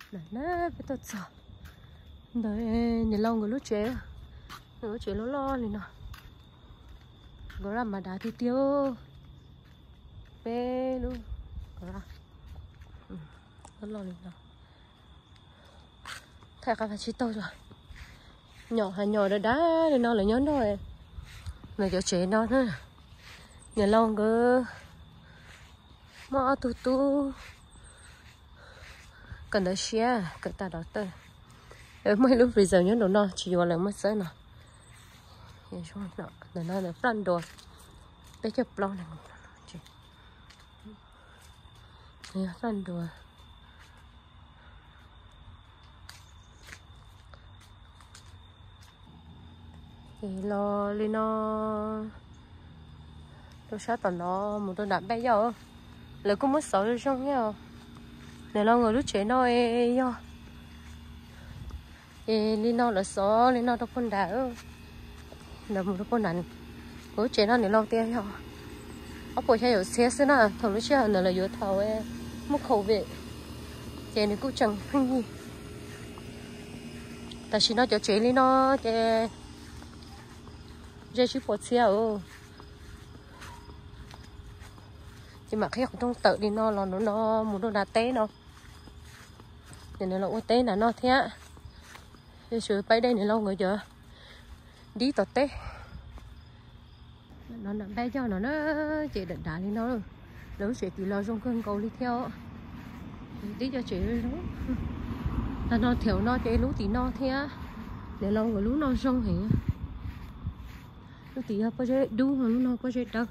nè nè biết tôi sợ đấy nè lâu người lúc chế nó lo này nè có làm mà đá thì tiêu bê luôn có ra nó lo này nè thay cả phải chỉ tôi rồi nhỏ đã thì nó là nhón thôi này cho chế nó nữa nhà lâu cơ mà tu cần đã xia cần ta đó tới ở mấy lúc bây giờ nhớ đồ nó chỉ vào là mất sớm nè để cho nó là front door để cho plau này nè front door thì lo lên nó tôi sát tao nó một tôi đạp bé giờ lại cũng mất sợ rồi trong nhá này lo người lúc chế nó yo lên nó là sợ lên nó đâu con đá là một con đàn lúc chế nó này lo tiền yo ở buổi chiều xe xí nè thằng lúc chiều này là vừa thầu mất khẩu vị chế này cũng chẳng hay gì tại vì nó cho chế lên nó chế chỉ bỏ xe nhưng mà khi học trong tự đi nó là nó muốn đồ đá té nó nên là ô té là nó thế để sửa bay đây này lâu rồi chưa đi tọt té nó nằm bay cho nó chị định đá đi nó rồi nếu chị thì lo trong cơn cầu đi theo đi cho chị rồi đó nó theo nó chị lú thì nó thế để lâu rồi lú nó xong hả lú thì có chơi đu mà lú nó có chơi đâu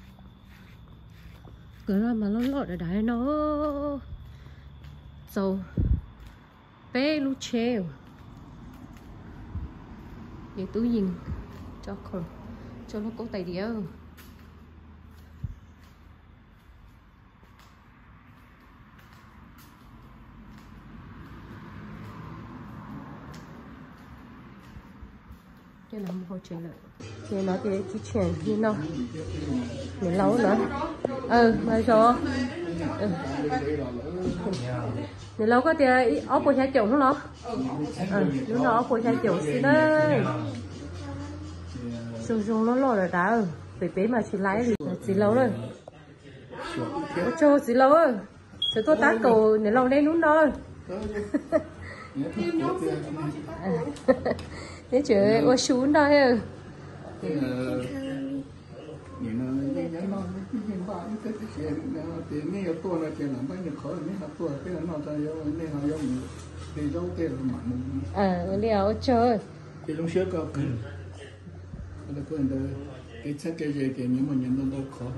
cái là mà nó lọt ở đáy nó dầu bé lú treo để tôi nhìn cho nó có tay đĩa cái nó một hồi chuyện lại thì nó thì chỉ chuyển như nó để lâu nữa mà cho để lâu có thì ốp bồi chồng không nó lúc nó ốp bồi chồng xí đấy dùng nó lò rồi đá bể mà chỉ lái thì chỉ lâu rồi cho chỉ lâu rồi sẽ tôi tát cầu để lâu đây nút đó thế chứ ô xuống đây liều chơi cái lúc trước có là cái chất cái gì cái những mình nhận đâu khó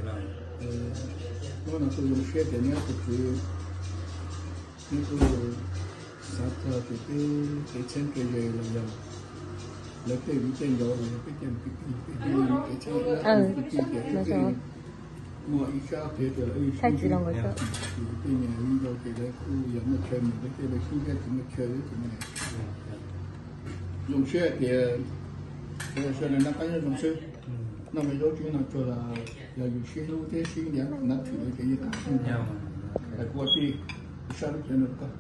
nó là tôi dùng xe cái nhớ thực sự như tôi sát theo cái chất cái gì là lấy cái vị trí đó là cái chân cái mọi sao thì thay chỉ đồng người sợ cái nhà như đâu thì đấy cũng giống như chơi một cái đấy không biết thì chơi thì này dùng xe thì xe này nó có những dùng xe nó mới nói chuyện nó cho là dùng xe lúc thế xe nhá nó thử cái gì cả là qua đi sao nó nó có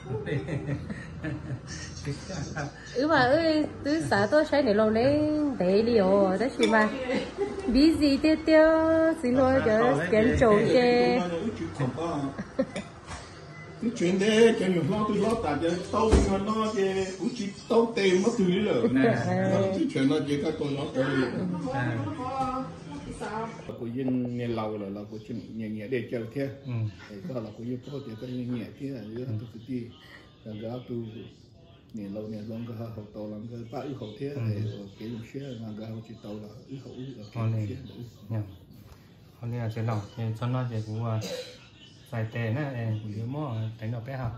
mà từ xã tôi sẽ để lâu lên để liều đó chị mà bí gì tiêu xin lỗi cho kiến trầu chê cái chuyện đấy cái nhiều lo tôi lo tại cái tàu nó cái cũng chỉ tàu tiền mất từ rồi nè cái chuyện nó chỉ có tôi lo cái của dân nhà lầu là của chuyện nhẹ để chờ thế đó là của dân có thể cái nhẹ thế là dưới hàng thực tế là giá tu nhà lầu nhà giống cái hậu tàu làm cái ba ư hậu thế này cái dùng xe là cái hậu chỉ tàu là ư hậu là cái hôm nay là chơi lẩu thì cho nó thì cũng xài tè nè nếu mà đánh được bé học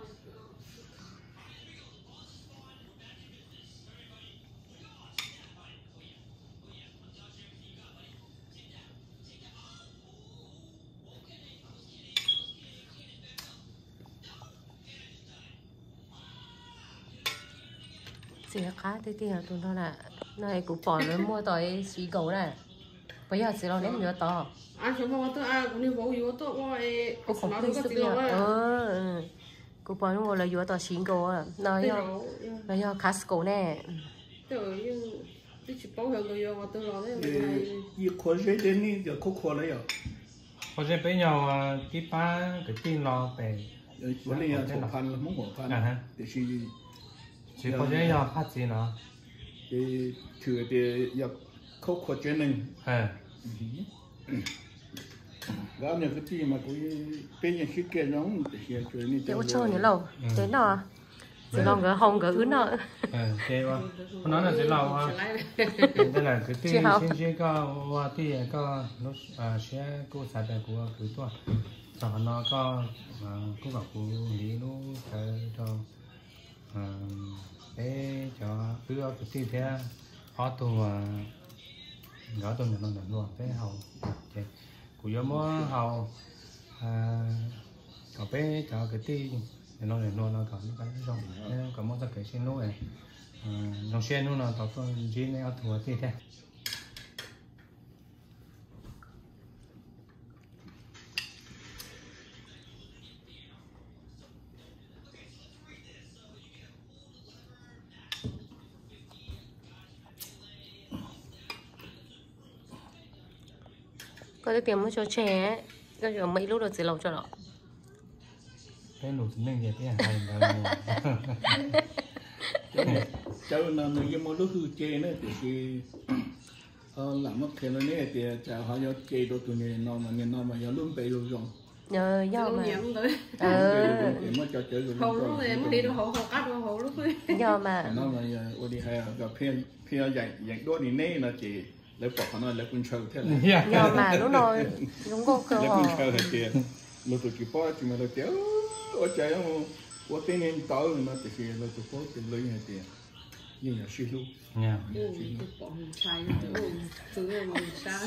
chỉ cá tí là tụi nó là này cũng bỏ nó mua tỏi xí cầu này bây giờ xí nó đến nữa to chúng ta tôi cũng đi vô tôi cũng không biết sự việc cô cô bảo nó là vừa tao xin cô à nó do Costco nè khó dễ đến đi giờ khó đấy à có thể bây giờ tí ba cái tin lo về vấn đề là một phần là muốn một phần thì chỉ có thể giờ phát gì nó thì thử thì giờ khó khó chuyện này gạo này cái gì mà cũng bây giờ khi kia nó thì chuyện này để ô chơi nữa lâu thế nào chỉ lòng cái hồng cái ướt nữa thế mà nó là thế nào à đây là cái tin xin có qua thì có nó sẽ cô xã đại của cứ to cho nó có cô bảo cô lý nó cho để cho cứ cái tin thế họ tụ gõ tụ nó luôn thế hậu của yo mo hậu có bé cho cái tin nó còn cái rong còn món cái xin lỗi nó xe nó tao tôi chỉ này ăn thua thì thế có cái tiền mới cho trẻ cái giờ mấy lúc được chỉ lâu cho nó cái nụ tính năng gì thế hay cháu là người mua lúc hư chê nữa thì làm mất cái này thì cháu họ cho chê đồ tụi này nó mà giờ luôn bị luôn rồi nhờ do mà mới cho chơi rồi hậu lúc này mới đi đâu hậu cắt đâu hậu lúc ấy do mà nó mà ở đi hay gặp phe dạy đôi đi nè là chỉ lấy bỏ nó lấy quân sâu thế này do mà lúc rồi đúng có cơ lấy quân sâu thì lúc tụi chị bỏ chỉ mà lấy kéo ở chạy không có tên nên tao mà thì là tụi bỏ thì lấy hay tiền nhưng mà suy luôn nha bỏ trái thứ mà sai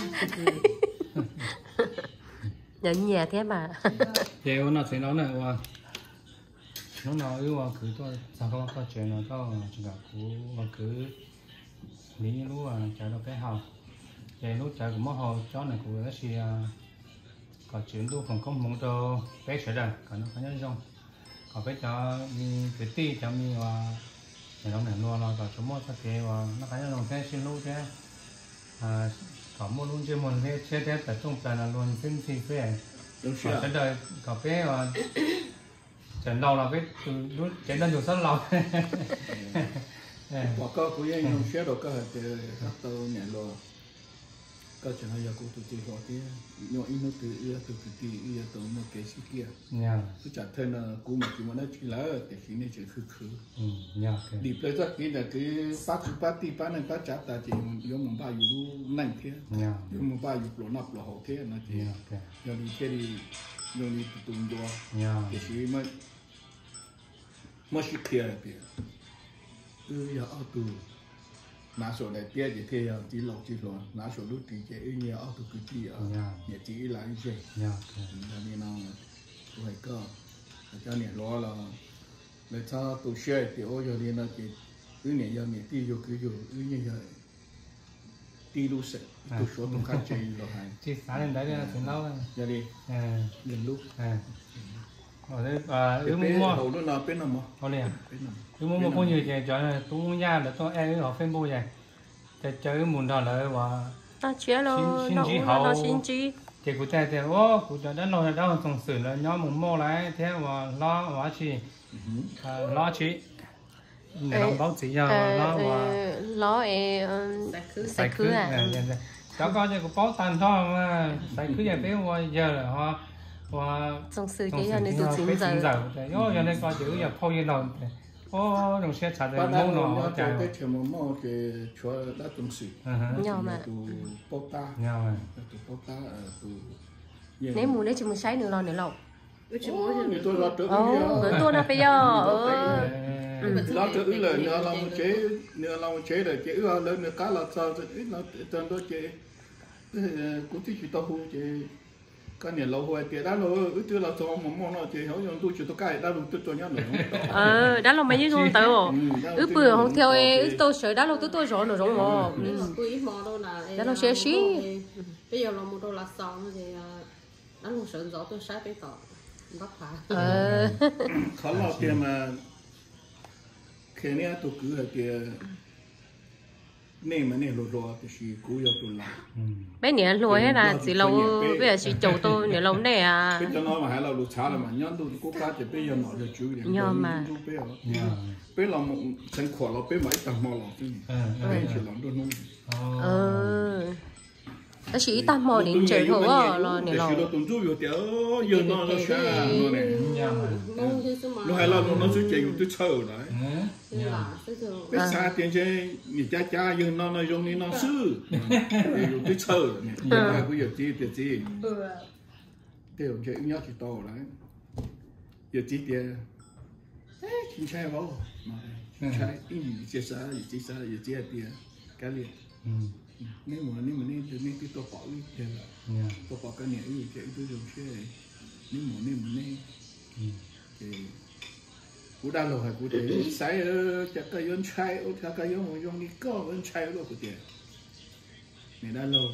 nhận nhà thế mà thì nó sẽ nói này qua nó nói qua cứ tôi sao có chuyện nó có chuyện gặp của cứ lý lúc chạy đâu cái hào chạy lúc chạy của mất hồ chó này của cái gì có chuyện tôi không có muốn cho bé sửa rồi còn nó có nhớ không còn bé cho cái ti cho mình thì nó này luôn rồi còn số một cái nó phải là cái xin lúc thế có một luôn chưa một cái chế thế tập trung là luôn xin xin phê còn cái đời có bé trận đầu là cái lúc trận đơn dùng rất lâu bỏ cơ của anh không xé được cơ thì các tàu nhẹ lo cơ chuyện hay là cũng tụi họ thì nhỏ ít nó từ từ từ nó cái gì kia cứ chặt thêm là cũng mà chỉ mà nó chỉ là cái gì này chỉ khứ đi tới rất cái là cái party này các chặt ta chỉ dùng một bao nhiêu nành thế dùng một bao nhiêu lỗ nắp lỗ hậu thế nó chỉ giờ đi cái đi dùng đi tụi đồ cái gì mà chỉ kia thì giờ ở tù nãy số này tiếc gì thế à chỉ lọc chỉ lọc nãy số lúc thì cái như ở tù cái gì à nhà chỉ là như vậy cho nên nó phải có cho nên lo là để cho tù xe thì ôi giờ đi nó chỉ cứ nhà giờ nhà đi vô cứ vô cứ như vậy đi lúc sẽ tù số tù khác chơi rồi hay chỉ sáng lên đấy làถึง lâu giờ đi nhìn lúc ở đây mua hầu nó là bên nào mà hầu này mua bao nhiêu vậy cho nên tôi mua nhà để tôi em ở Facebook vậy để chơi muốn đó là và ta chia lo nó xin chi thì cụ thể thì cụ thể đã nói đó tổng sự là nhóm muốn mua lại thế và lo chỉ để làm báo chí cho lo sạch khứ cháu có cho báo tan thôi mà sạch khứ vậy bây giờ là họ trong sự chỉ là nên tự chính giờ cho nên coi chữ giờ phô như nào đồng xe trả được món nó chạy cái chuyện mà mua cái chỗ đã trong sự nhau mà tụ bota nếu muốn đấy chỉ muốn sấy nữa lâu người tôi lo trước người tôi là bây giờ lo trước là nửa lòng chế rồi chế lớn nửa cá là sao ít nó tên đó chế cũng chỉ tao hú chế cái này lâu rồi thì đã lâu ước là cho món nó thì họ dùng tôi chỉ tôi cái đã luôn tôi cho nhau nữa đã lâu mấy như không tới ước bữa không theo ước tôi sợ đã lâu tôi rồi nữa rồi mà đã lâu sẽ xí bây giờ là một đô la xong thì đã lâu sợ rõ tôi sai cái tỏ bắt phá khó lo tiền mà khi này tôi cứ là tiền nên mà nên lo thì chỉ cố yêu tôi làm bé nhẹ lùi hết là chỉ lâu bây giờ chỉ chầu tôi nhẹ lâu này à bây giờ nó mà hay là lụt xả là mà nhớ tôi cố gắng thì bây giờ nó được chú điểm nhớ mà bây giờ một thành quả là bây mấy tầng mò lọt chứ bây giờ làm tôi nung nó chỉ tạm mò đến chơi thôi là nhẹ lâu tôi tuần chú yêu tiểu yêu nó sẽ nó này nó hay là nó sẽ chơi tôi chơi đấy bây giờ tiền chơi người cha yêu nó dùng như nó sư yêu tôi chơi này bây giờ chi tiền chi tiểu chơi nhớ chỉ to đấy giờ chi tiền chính xác không sai ý gì sai gì tiền cái gì nếu mà nên cái tôi bỏ đi thì tôi bỏ cái này ý cái tôi dùng xe nếu mà thì cú đa lô hay cú để sai chắc cái yon sai chắc cái yon đi có yon sai luôn cú tiền này đa lô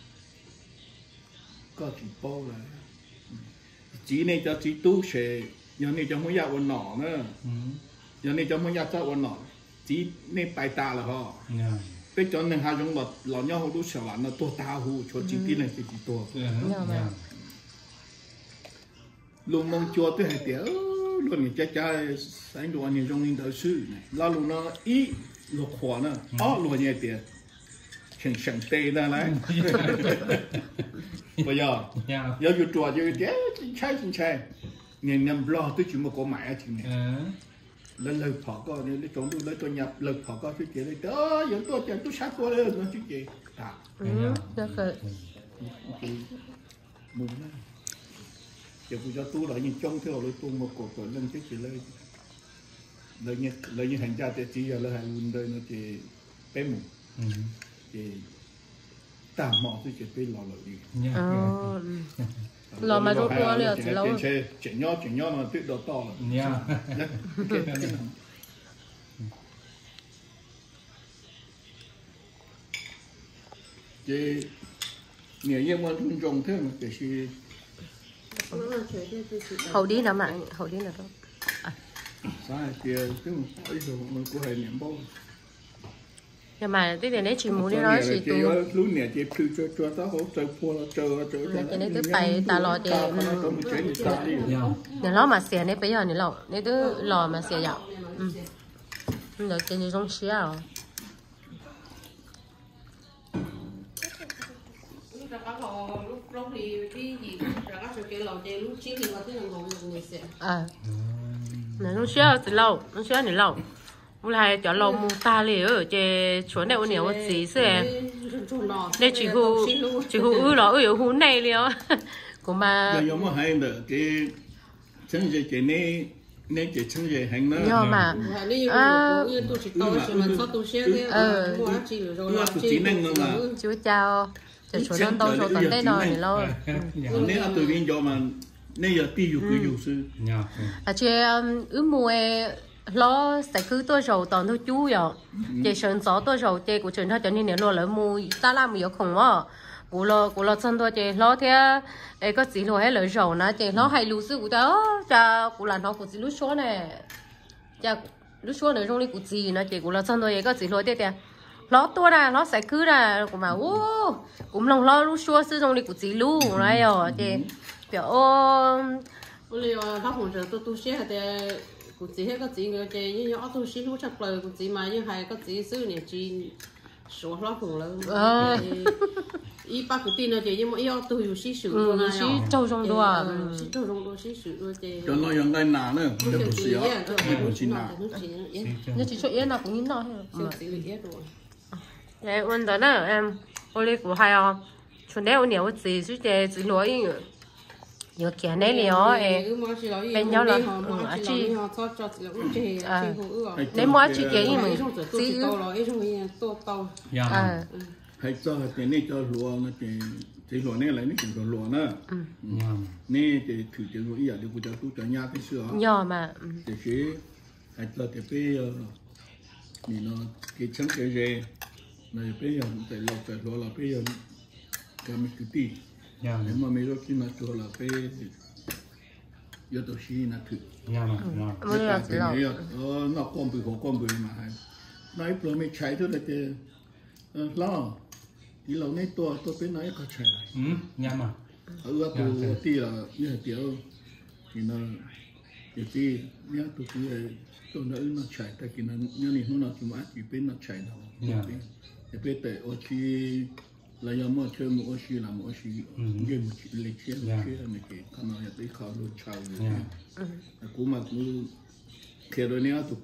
có chỉ bao là chỉ này cho chỉ tu sẽ giờ này cho mỗi nhà quân nọ nữa giờ này cho mỗi nhà cho quân nọ chỉ này bài ta là họ bây giờ nên hai種物老nhau好多時候難多打呼，坐自己嚟自己多。luôn mong chùa tới hai tiếng luôn người cha cha sáng đồ anh trong linh đạo sư này là luôn nó ý lục hóa nữa luôn như tiền chẳng chẳng tê ra đấy bây giờ dù chùa dù tiếng chính trai nhìn nhầm lo tới chuyện mà có mẹ chuyện này lên lời phỏ co này lấy chọn lấy tôi nhập lời phỏ co chứ chị lấy đó giống tôi chẳng tôi sát tôi lên nó chứ chị à được rồi mùng đó giờ tôi cho tôi lại nhìn trong theo lấy tôi một cổ lên chứ chị lấy như hành gia thì chỉ là hành luôn đây nó chỉ bé mùng thì tạm mò tôi chỉ bé lò lợi đi lò mà rốt qua liền chỉ lâu chuyện nhỏ mà tuyệt độ to chị nghĩa như mà trồng thế mà cái gì hậu đi nào mà hậu đi nào đó sai kia chứ bây giờ mình có hệ niệm bao nhưng mà cái này chỉ muốn đi nói chỉ tu lúc này chị cứ cho tao hỗ trợ phô là chờ cái này cứ phải ta lo thì nếu lo mà xẻ này bây giờ nếu lo mà xẻ dạo rồi cái này trong xía à lúc thì cái gì là các sự kiện lò chơi lúc chiến thì mà cái thằng ngồi người xẻ này lúc xía thì lâu lúc xía thì lâu hôm nay cho lâu mua ta liền ở trên chỗ này ôn nhiều gì thế đây chỉ hú lọ ở hú này liền của mà giờ mà hay được cái chân gì cái này nên cái chân gì hành nữa nhưng mà chú chào cho chỗ đó đâu chỗ tận đây rồi lâu nên là tụi mình cho mà nên giờ tiêu dùng cứ dùng sư trên mùa lo sẽ cứ tôi rồi toàn thôi chú rồi chị sơn gió tôi rồi chị của trường thôi cho nên nếu lo lỡ mùi ta làm gì không á của lo chân tôi chị lo thế ấy có gì lo hay lỡ rồi nè chị nó hay lú sư của cháu cha của là nó của gì lú số này cha lú số này trong đi của gì nè chị của lo chân tôi ấy có gì lo thế thế lo tôi là nó sẽ cứ là của mà cũng lòng lo lú số sư trong đi của gì lú này rồi chị kiểu bây giờ bác hỗ trợ tôi sẽ thì cụ chỉ hết cái gì người chơi như nhỏ tôi xin lúc chắc lời cụ chỉ mà như hai cái gì xứ này chỉ số lo cùng lớn ý bác cụ tin là chơi nhưng mà yêu tôiอยู่xí sử luôn này châu trong đó châu trong đó xí sử luôn chơi cho nó yang cái nào nữa cho cụ xí á cụ xí nào nó chỉ cho yên nào cũng nhìn nó thôi đấy vấn đề đó em tôi cũng hay à chuyện đấy ông nhiều gì chứ chơi chỉ nói nhiều kia này liền bên nhau là chị nếu mà chị kia thì mình chỉ hay cho cái này cho lúa nó cái lúa này lại nó chỉ lúa nữa nè cái thử cái lúa ý là được cho tôi cho nhà cái sữa nhỏ mà cái hay cho cái bây mình nó cái chân cái gì này bây giờ phải lúa là bây giờ cái mình cứ tì nếu mà mấy lúc khi mà cho là cái giờ tôi xin là thử nhà mà Mới là chỉ là nó con bự mà hay nói rồi mới chạy thôi là cái lo đi lâu nay tôi biết nói có chạy nhà mà ở tôi tí là như là tiểu thì nó thì nhớ tôi cứ tôi nó chạy tại vì nó nhớ này nó chỉ mà chỉ biết nó chạy đâu thì biết tại ở chi là do mua chơi mua ở chi là mua ở chi game lịch chơi này cái con nói tới khó luôn chào rồi cú mà cú khi đó nhớ tôi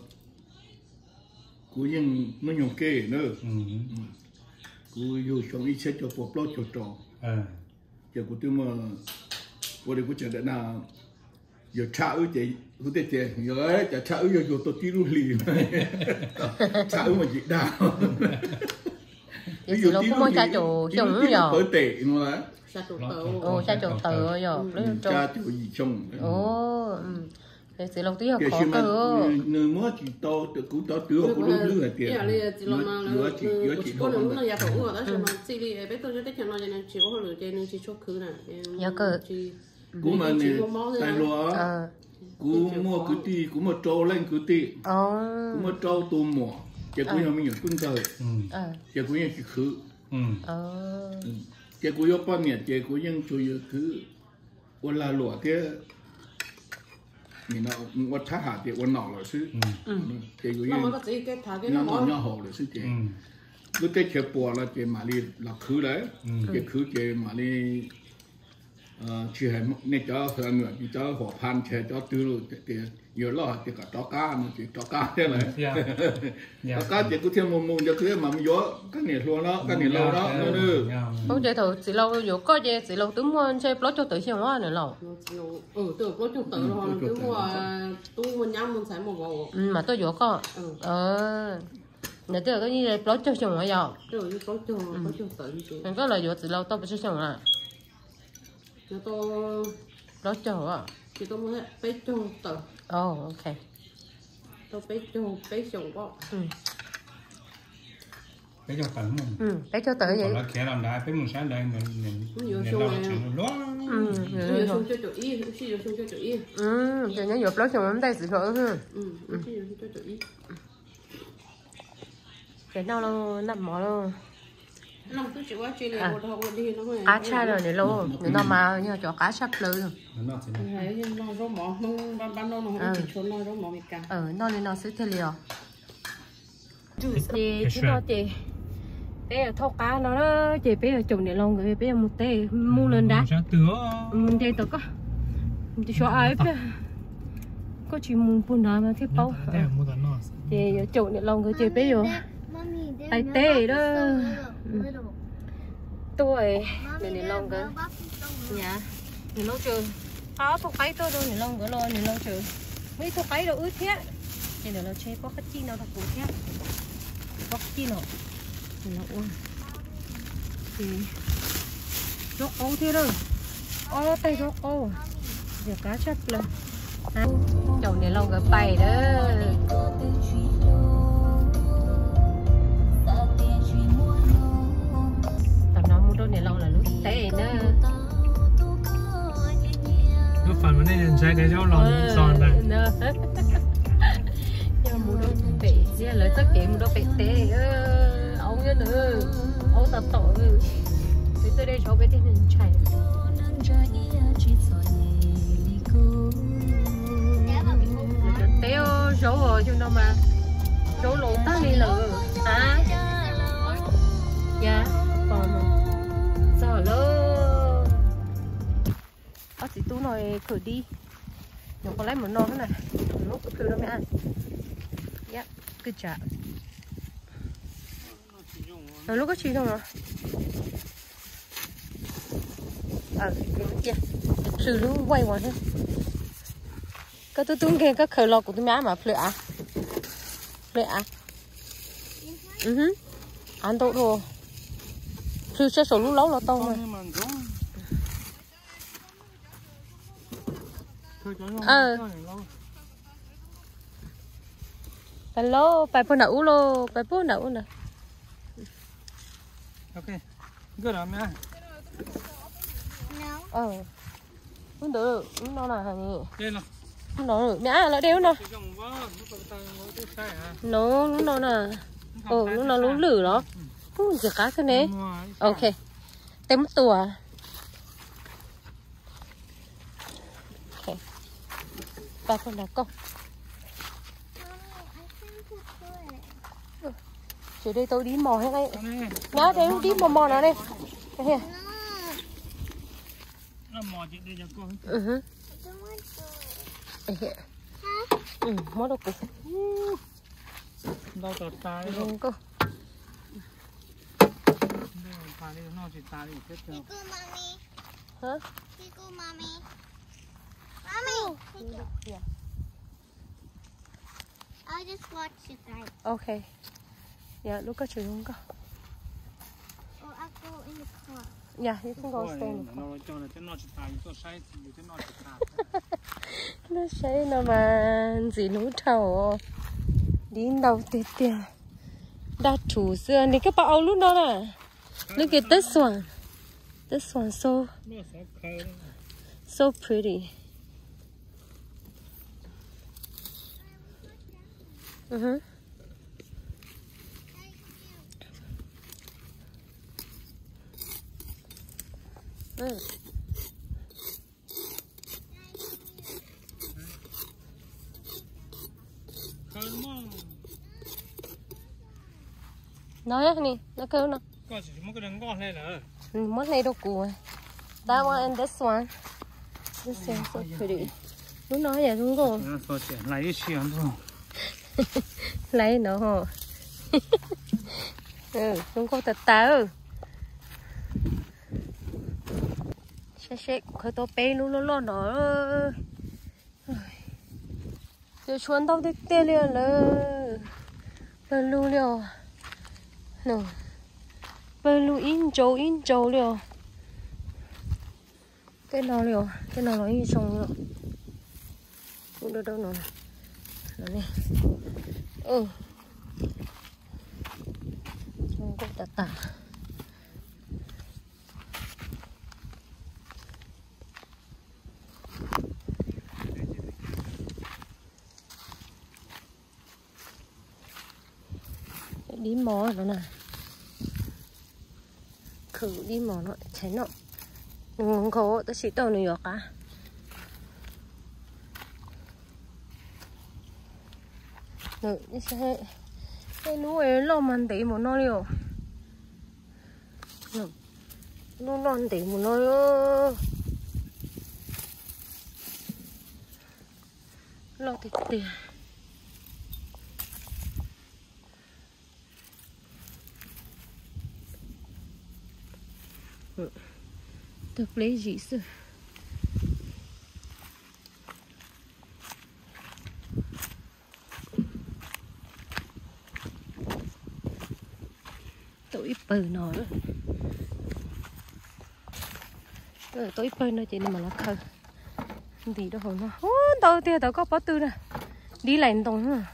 cú nhưng nó nhung kê nữa cú yêu trong ít cho bộ lót cho trò giờ cú tôi mà cú để cú chờ đợi nào giờ chào chị cú để chị giờ ấy chào giờ tôi tí luôn liền chào mà chị đào giờ chỉ lâu cũng mới cha chủ chồng nữa giờ tới tệ nó là cha chủ tờ giờ cha chủ gì chồng để chỉ lâu tí học khó cơ người mới chỉ to từ cú to tứa cú lú là tiền giữa chị có lúc nó nhà thủ rồi đó chứ mà chỉ đi bé tôi cho tết cho nó cho nên chỉ có lửa cho nên chỉ chốt khứ này nhà cơ cú mà này tay lúa cú mua cứ ti cú mua trâu lên cứ ti cú mua trâu tôm mỏ chỉ cú nhà mình cũng tới chỉ cú nhà chỉ khứ chỉ cú yếu bao nhiêu chỉ cú nhà chủ yếu cứ ôn là lúa thế mình nó ôn thắt hạt thì ôn nọ là chứ chỉ cú nhà nó hồ là chứ chỉ cứ cái chè bò là chè mà đi là khứ đấy chè khứ chè mà đi chỉ hay nên cho hơn nữa chỉ cho họ pan chè cho tư luôn thì nhiều lo thì cả cho cá nó chỉ cho cá thế này cho cá chỉ có thêm mồm cho thứ mà mình gió cái này luôn đó cái này lâu đó nữa không chơi thầu chỉ lâu rồi có chơi chỉ lâu tướng mua chơi plot cho tới chiều quá nữa lâu từ plot cho tới rồi tướng mua tu mua nhám mua xài mua bò mà tôi gió có nãy giờ cái như là plot cho chiều quá giờ rồi plot cho tới chứ mình có lời gió chỉ lâu tôi phải chiều à nó tôi plot cho à chỉ tôi muốn bé cho tới ok tôi bé chồng quá bé cho tận mình bé cho tới vậy là kẻ làm đại bé muốn sáng đây mình làm chuyện lo nhiều xong cho chỗ y nhiều xong cho chỗ y giờ nhớ vừa plot cho mình đây sự rồi ha nhiều cho chỗ y cái nào nó nằm mỏ luôn năm cứ chỉ qua chơi này một học đi nó mới cá cha rồi này luôn nó mà như cho cá sắp lư nó rau mỏ nó ban nó không chỉ trốn nó rau mỏ mì cá nó lên nó sẽ thế liều chị chứ nó chị bé thâu cá nó đó chị bé chồng để lòng người bé một tê mua lên đá mình đây tôi có chị cho ai bé có chỉ mua buôn đó mà thiết bao chị chồng để lòng người chị bé rồi tay tê đó tôi để lòng cái nhà để lâu chưa có thuốc cái tôi đâu để lòng cái lo để lâu chưa mấy thuốc cái đâu ướt thế để nó chơi có cái chi nào đặc biệt thế có chi nào nó uống thì nó ấu thế đâu tay nó ấu giờ cá chắc là chồng để lòng cái bài đó đâu này lâu là lúc té nữa nó phản vấn này trái cái rau lòn giòn này nhưng mua đâu bị gì lợi tất cả mua đâu bị té ông nhớ nữa ông tập tội thì tôi đây cháu bé thì nên chạy té số rồi chứ đâu mà số lộn tắt đi lử hả dạ còn sao lơ bác sĩ tú nói khởi đi nó có lấy một non thế này lúc cứ đó mẹ ăn yeah cứ chả rồi lúc có chi đâu mà cái kia sự luôn quay qua thế cái tôi tung kia cái khởi lò của tôi má mà phơi à ăn tốt rồi sư sẽ số lúc lâu là to rồi hello bài bữa nấu lo bài bữa nấu nè ok good rồi mẹ không được lúc nào là hàng Đây nè. nó mẹ nó đeo nó nó lúc nào là lúc nào lúc lử đó giờ cá cái này ok tem một tua ok ba con đá con chỉ đây tôi đi mò hay đây nhá đây đi mò nó đây đây nó mò chị đây cho con mất đâu cục đâu tọt ta đấy không cơ ta đi nó chỉ ta đi chết rồi hả Mommy. yeah. I'll just watch you guys. Okay. Yeah, look at you, Lunga. Or I'll go in the car. Yeah, you can go stay in the car. nó cho nó nó chỉ ta cho sai thì cho nó chỉ ta Nó say nó mà gì nấu trầu đi đâu tiệt tiệt đã chủ xưa này các bạn lúc đó nè look at this one so pretty nói á nè nó kêu nó có chỉ một cái đường ngon này là mất này đâu cùi that one and this one so pretty lúc nói vậy đúng không lấy chuyện thôi lấy nó hả đúng không thật tao sẽ khởi tao bé luôn lo nó giờ chuẩn tao đi tê liền là luôn liền nè bên luôn in trâu liền cái nào nó in trâu luôn không đâu nó này không có tạt đi mò nó nè khử đi mò nó cháy nó không có tao chỉ tao này cả nữa như thế cái núi lo mình để một nó liều nó non để một nó lo thịt tiền được lấy gì sự tôi bự nó tôi bự nó chỉ mà nó khờ thì đó hồi nó tao tia tao có bỏ tư nè đi lại đồng nữa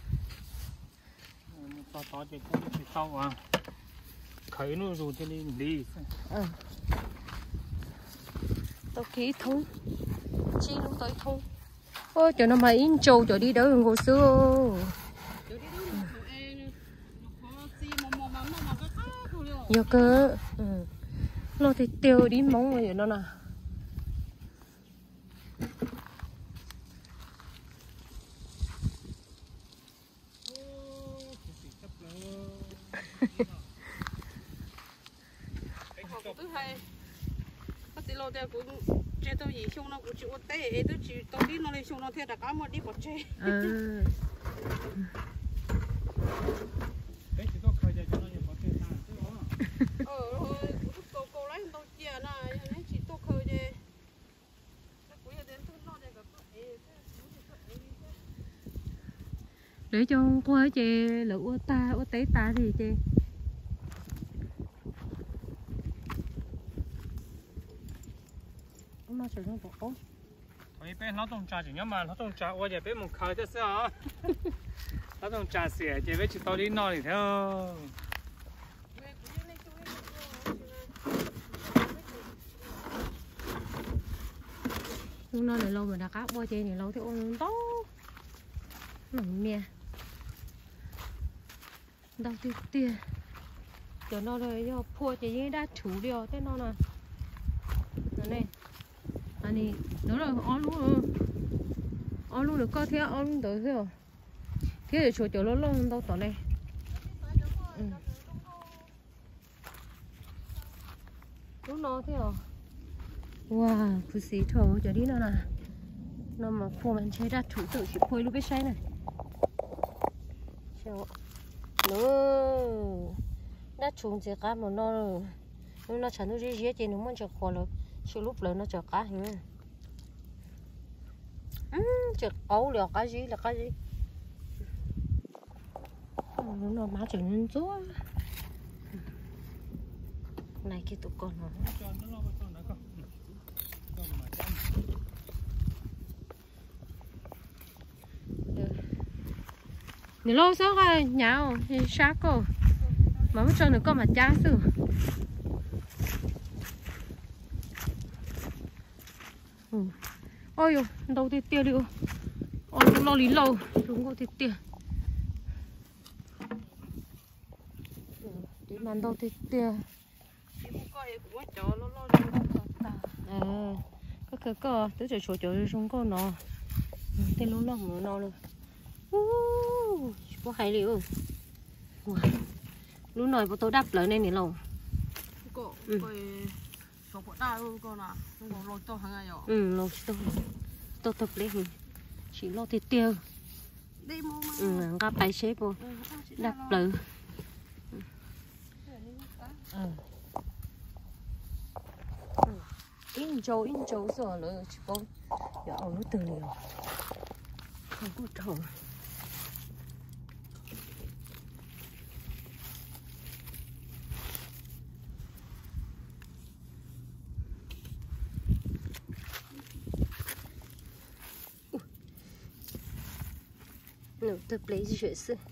tao chỉ tao à khởi nó rồi cho nên đi tao kỹ thông chi luôn tới thông ôi chỗ nó mà in trâu chỗ đi đâu ngồi xưa giờ cơ nó thì tiêu đi móng rồi nó nè lâu theo cũng chơi tôi gì xong nó cũng chịu tê tôi chỉ tôi đi nó lên xong nó theo đã có một đi bỏ chơi cô lấy tôi chia này chỉ tôi khơi đi để cho cô ấy chè lửa ta ô tế ta thì chè nó sẽ nó bỏ thôi bé nóต้องจ่ายอย่างmà nóต้องจ่ายว่าจะbé một khơi thế sao nóต้องจ่ายเสียจะbé chỉ tao đi nói thì thôi lúc nó này lâu mà đã cá bò chơi này lâu thì ôn to nằm mè đau tiêu tiền cho nó rồi do phua chỉ như đã chủ điều thế nó là này anh này nó là on luôn được coi theo on tới rồi thế để chỗ chỗ nó lông đâu tỏ này lúc nó thế rồi wow cứ xí thầu cho đi nó là nó mà phô mình chơi đã chủ tự chỉ phôi lúc biết say này chào nó đã trúng chỉ cá mà nó chẳng nó dễ dễ chỉ nó muốn cho khoa rồi chỉ lúc lớn nó cho cá hình chỉ ấu là cái gì nó má chừng lên chúa này kia tụi con nó nếu lâu sau cái nháo thì sát cô mà mới cho nó có mà chá sự ôi呦đâu thì tiêu đi ôi lo lý lâu đúng có thì tiêu đi làm đâu thì tiêu cái cơ tới chỗ chỗ chỗ trong con nó tên lúc nó luôn có hay liệu lúc này bọn tôi đắp lại nên này lâu cô số bộ đa luôn cô nào lột to hàng ngày rồi lột to tập lấy chỉ lo thì tiêu gặp bài xếp vô đắp lại in châu rồi nữa chỉ có giờ nó từ liều không có thầu nấu tập lấy gì chuyện sự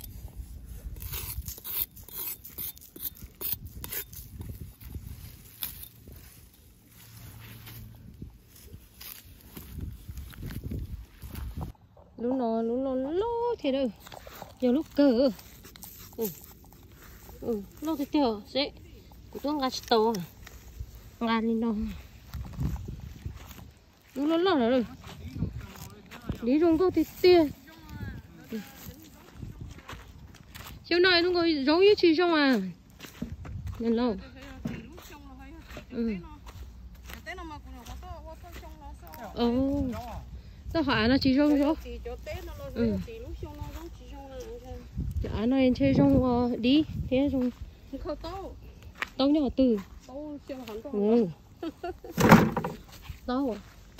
lúc nó lố thế đâu giờ lúc cờ nó thì tiêu dễ của tôi ngắt tàu ngắt đi đâu lúc nó rồi đi trong có thì tiền chiều nay nó có giống như chị trong à nên lâu sao hả nó chỉ trong số chả nó chơi trong đi thế trong tao nhỏ từ tao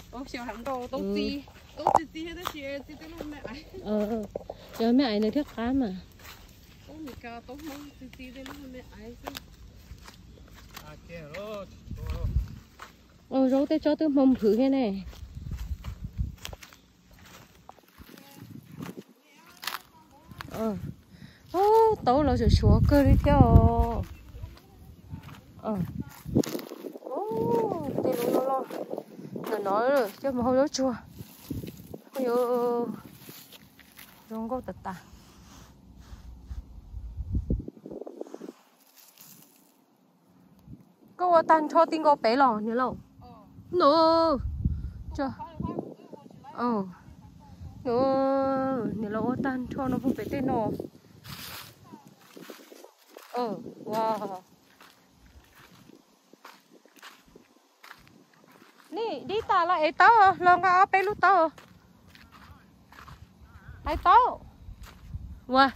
giờ mẹ ấy này thích cá mà rau tê cho tôi mầm thử thế này tao là sẽ xóa cơ đi theo tê nó nói rồi chứ mà không có chua ôi ơi không có tật tà có tan cho tiếng có bé lò nhớ lâu nữa chưa nhớ lâu tan cho nó không phải tên nó wow nè đi ta lại tao lần cái bé lúc tao ai tao wow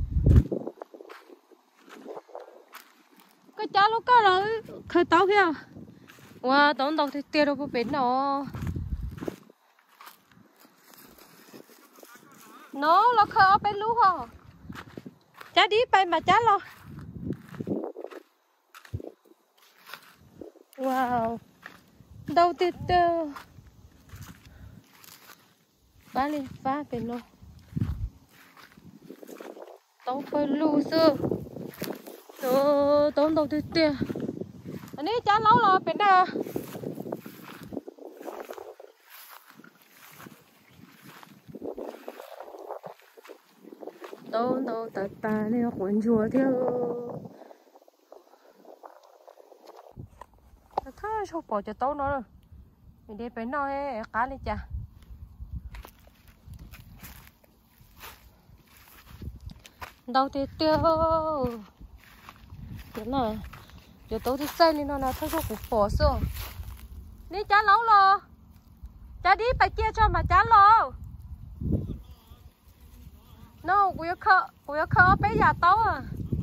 cái cha lúc cái rồi khơi tao kia wow tao đâu thì tiền đâu có bén nó là khơi bé lúc hả cha đi bay mà cha lo wow đâu thì phá lên phá bên nó tao phải lưu xưa tao đâu thì tiền anh ấy chán lâu rồi bên nào đâu đâu ta ta này quần chùa theo thôi sao bỏ cho tao nó rồi mình đi bên nó cá đi chả đâu thì tiêu thế nào giờ tao thì xây lên nó là thôi sao cũng bỏ xuống đi chả lâu rồi chả đi phải kia cho mà chả lâu no cô yêu khờ bây giờ tao à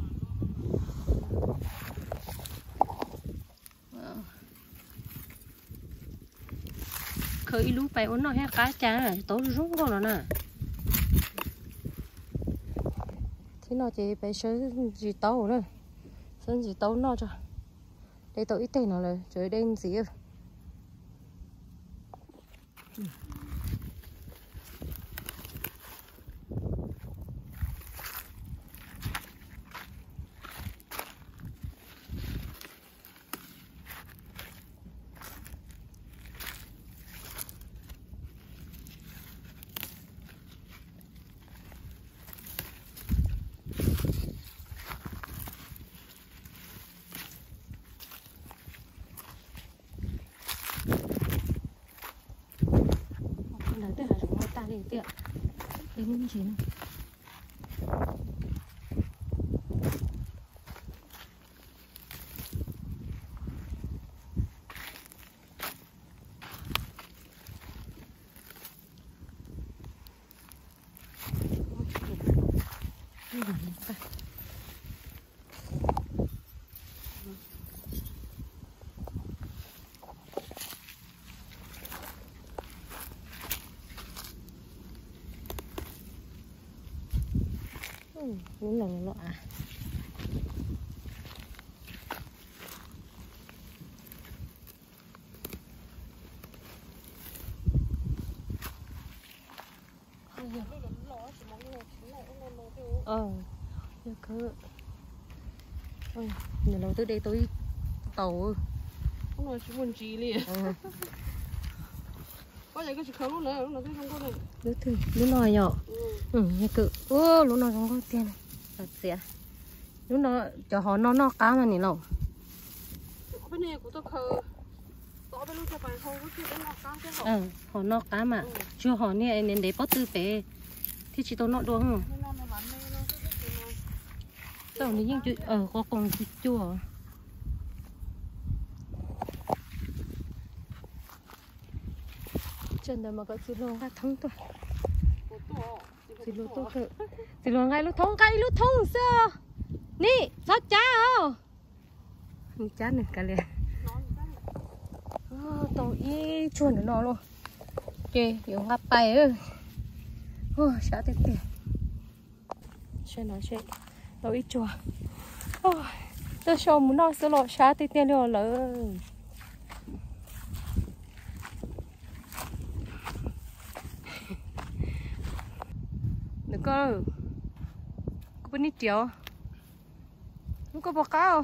khơi lú phải ổn nó hết cá chả tao rung con nó nè thế nó chỉ phải sới gì tao nữa sới gì tao nó cho đây tao ít tiền nó rồi trời đen gì ơi đi tiệm đi muốn chín những lần lọ cứ ôi nhà đầu tư đây tôi tàu không nói chuyện gì liền có vậy cái chuyện lúc nữa tôi không có được lúc nào nhỏ nhà cự lúc nào không có tiền thật xịa lúc nào cho họ nó cá mà nè nào bên này của tôi khờ có bên lúc cho bạn không có chuyện nó cá chứ họ họ nó cá mà chưa họ nè nên để bắt tư bé thì chỉ tôi nó đuông không tao ní những chuyện có con chua chân đó mà có chỉ luôn cái thông thôi chỉ luôn tôi cứ chỉ luôn cái lúc thông sao nè sao chả không chả nữa cả liền tôi ý chuồn nó luôn ok dùng ngắp bay ơi sao thế tiền chuyện nói chuyện tôi ít chùa tôi cho muốn nó sẽ lọt sao thế tiền rồi lỡ được cơ có bên ít triệu không có bọc cá không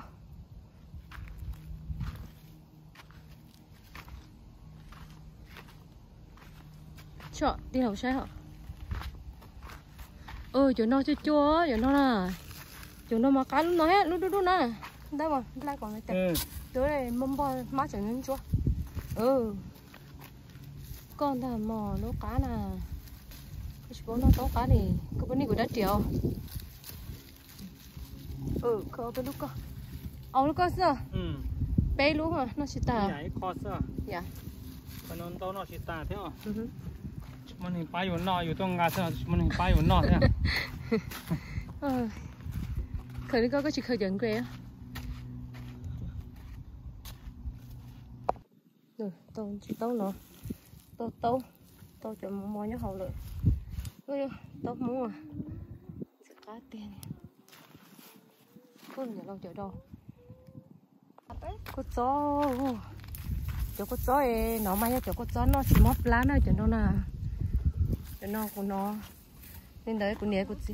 chọn đi học xe hả chỗ nó chua chỗ nó là chỗ nó mà cá lúc nó hết lúc nè đây mà lại còn cái tẹp chỗ này mâm bò má trở nên chua con thằng mò nấu cá nè chỉ có nó tấu cá thì có bên này của đất triệu có bên lúc co lúc co sao bé lúc mà nó chỉ ta nhảy co sao dạ còn nó tao nó chỉ ta thế à mình hình bay vốn nọอยู่ตรงงาsao mình hình bay vốn nọ thế à khởi có chỉ khởi dẫn quê á rồi tao chỉ tao nó tao cho mua nhá hậu lợi tao mua sẽ cá tiền có nhà lâu chờ đâu có chó ấy nó may cho có chó nó chỉ móp lá nó cho nó là cho nó của nó nên đấy của nhé của gì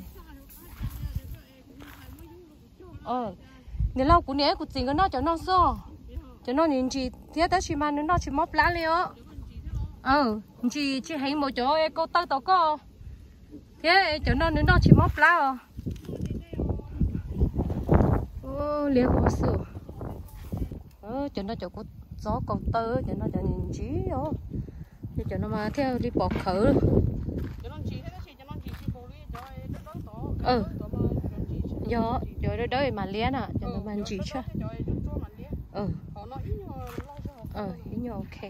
nếu lâu của nhé của gì nó cho nó so cho nó nhìn chị thế đó chỉ mà nó chỉ móp lá liền chị thấy một chỗ cô tao tao có thế chỗ nó chỉ móc lá à ô liệt quá sửa chỗ nó chỗ có gió cầu tơ chỗ nó chỗ nhìn chí đó thì chỗ nó mà theo đi bỏ khử do chỗ đó đấy mà liệt à chỗ nó mang chỉ cho ý nhau ok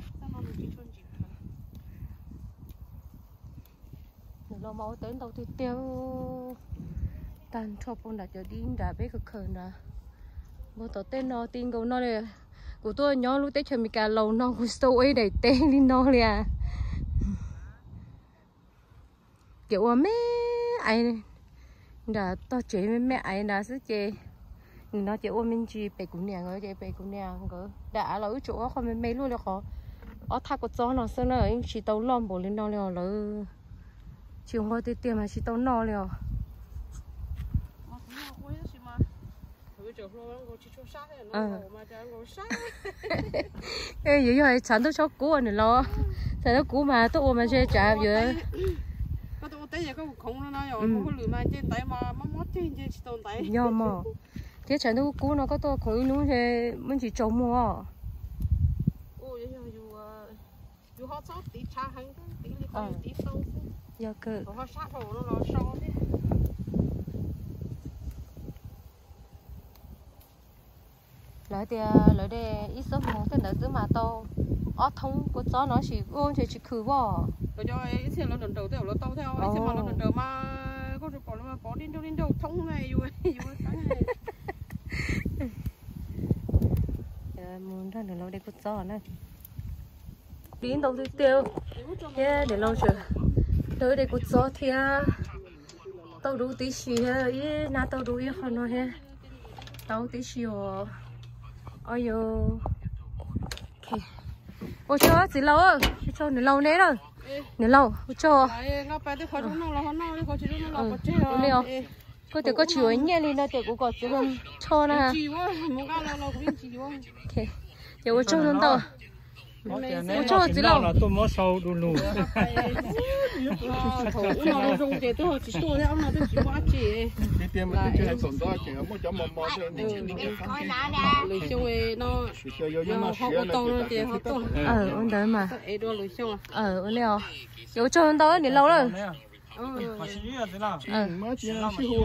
nó máu đến đâu thì tiêu tan chọc bọn đã cho đi đã biết cực khờ nè vô tổ tên nó tin câu nó đây của tôi nhớ lúc tết chơi mình cả lâu nó cũng sâu ấy đầy tên đi nó liền kiểu mẹ ai đã to chế với mẹ ai đã sức chế nó chế ôm mình chỉ bể củ nè rồi chế bể củ nè cơ đã là ở chỗ không mình mấy luôn là khó ở thác của gió nó sơn là chỉ tàu lom bổ lên nó liền là chiều ngồi tới tiền mà chỉ tàu no liền cái gì vậy chẳng tôi cho cú này lo chẳng tôi cú mà tôi ôm mà chơi trả vậy có tôi tay có không nó rồi không có lười mà trên tay mà mót trên tồn tay do mà thế chẳng tôi cú nó có tôi không nuôi thì mình chỉ trồng mua ôi dù họ sót tí cha hành tí sâu giờ cơ họ sát hồ nó lo sâu thế lại đây ít số mong thế nữa chứ mà tao ở thông của gió nó ôn chỉ khử bỏ rồi cho ấy xe nó lần đầu theo nó tao theo ấy xe mà nó lần đầu mà có được bỏ đi đâu thông này dù cái này muốn ra được lâu đây có gió này đến đâu thì tiêu thế để lâu chưa tới đây có gió thì tao đủ tí xì ý na tao đủ ý hơn nữa he tao tí xì ôi yo ok ôi cho gì lâu ơi cho nửa lâu nè rồi nửa lâu cho có thể có chịu ấy nhẹ đi nó thì cũng có chịu không cho nè ok giờ cho luôn tao cho gì lâu tôi mới sâu đu lù nó dùng để tôi chỉ tôi theo nó tôi chỉ quá chỉ đi tiêm mà tôi chơi sồn đó chỉ có một chấm mò thôi lười chung ấy nó họ có to nó thì họ to ổn đấy mà ấy đua lười chung ổn liệu giờ cho luôn tao nửa lâu rồi mà chỉ là thế nào mà chỉ là